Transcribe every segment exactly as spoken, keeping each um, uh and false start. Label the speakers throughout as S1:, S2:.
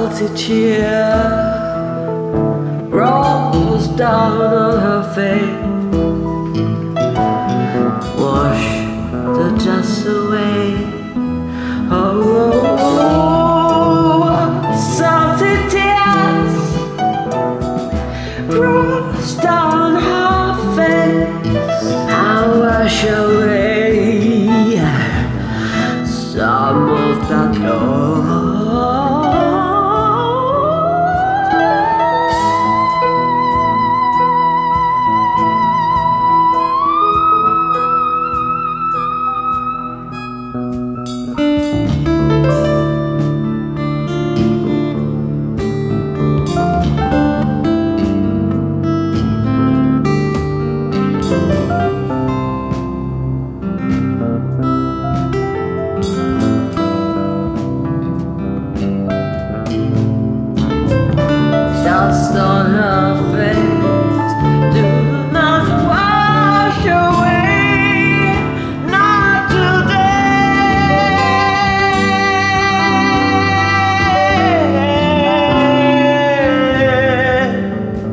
S1: salty tear rolls down on her face. Wash the dust away. Oh, salty tears rolls down her face. I wash away some of that love. Dust on her face, do not wash away, not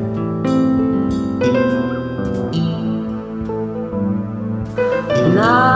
S1: today. Now